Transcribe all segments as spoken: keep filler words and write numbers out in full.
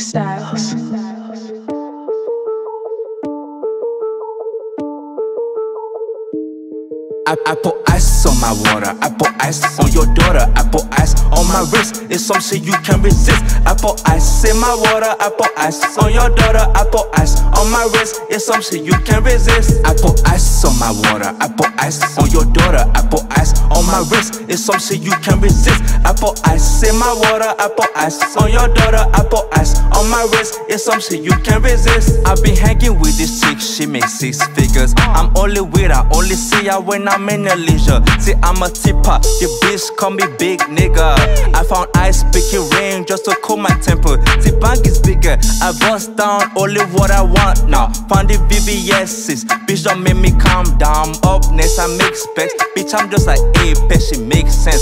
Styles. I, I put ice on my water, I put ice on your daughter, I put ice on my wrist, it's something you can't resist. I put ice in my water, I put ice on your daughter, I put ice on my wrist, it's something you can't resist. I put ice on my water, I put ice on your daughter, I put ice on my wrist, it's something you can't resist. I put ice in my water, I put ice on your daughter, I put ice on my wrist, it's something you can't resist. I be hanging with this chick, she makes six figures. I'm only with her, only see her when I'm in a leisure. See, I'm a tipper, your bitch call me big nigga. I found ice picking rain just to cool my temper. See, bank is bigger, I bust down only what I want now. Found the V V S's, bitch don't make me calm down. Up next I make specs, bitch I'm just like Apex, she makes sense.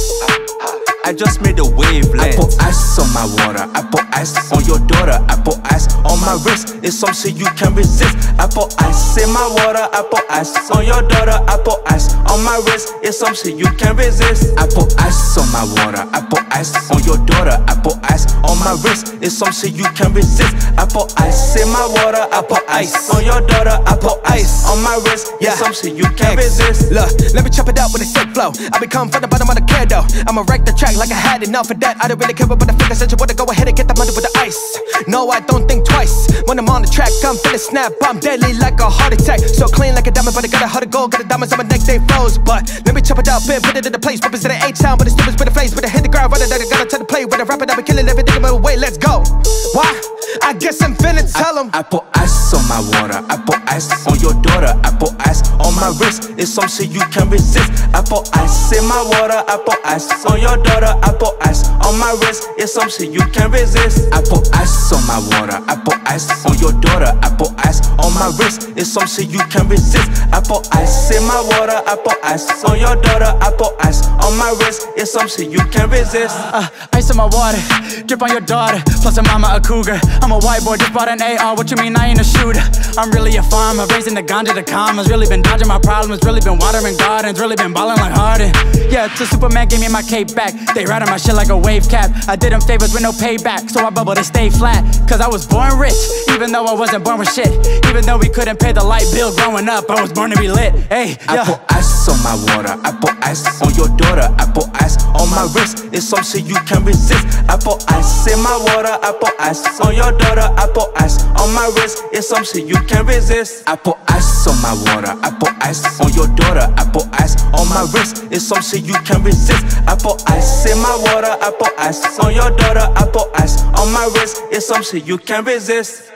I just made a wavelength. I put ice on my water, I put ice on your daughter, I put ice on my wrist, it's something you can't resist. I put ice in my water, I put ice on your daughter, I put ice on my wrist, it's something you can't resist. I put ice on my water, I put ice on your daughter, I put ice on my wrist, it's something you can't resist. I put ice in my water, I put ice on your daughter, I put ice on my wrist, it's something you can't resist. Look, let me chop it out with a sick flow. I become from the bottom of the care though. I'ma wreck the track like I had enough of that. I don't really care about the figures, I just wanna go ahead and get the money with the ice. No, I don't think twice. When I'm on the track, I'm finna snap. I'm deadly like a heart attack. So clean like a diamond, but I got a heart of gold. Got a diamonds on my neck, they froze. But let me chop it out, and put it in the place. Represent the H-Town, but it's still with the flames. But I hit the ground, running that I gotta turn the play. When I rap it, I be killing everything in my way. Let's go. Why? I guess I'm finna tell them. I, I put ice on my water, I put ice on your daughter, I put ice on my wrist, it's something you can't resist. I put ice in my water, I put ice on your daughter, I put ice on my wrist, it's something you can't resist. I put ice on my water, I put ice on your daughter, I put ice on my wrist, it's something you can't resist. I put ice in my water, I put ice on your daughter, I put ice on my wrist, it's something you can't resist. Uh, ice in my water, drip on your daughter, plus a mama a cougar. I'm a white boy, just bought an A R, what you mean I ain't a shooter? I'm really a farmer, raising the ganja, the commas. Really been dodging my problems, really been watering gardens, really been ballin' like Harden. Yeah, till Superman gave me my cape back. They riding my shit like a wave cap. I did them favors with no payback, so I bubble, they stay flat. Cause I was born rich, even though I wasn't born with shit. Even though we couldn't pay the light bill growing up, I was born to be lit. Hey, yeah. I put ice on my water, I put ice on your daughter, I put ice on my wrist, it's something you can't resist. I put ice in my water, I put ice on your daughter, I put ice on my wrist, it's something you can't resist. I put ice on my water, I put ice on your daughter, I put ice on my wrist, it's something you can't resist. I put ice in my water, I put ice on your daughter, I put ice on my wrist, it's something you can't resist.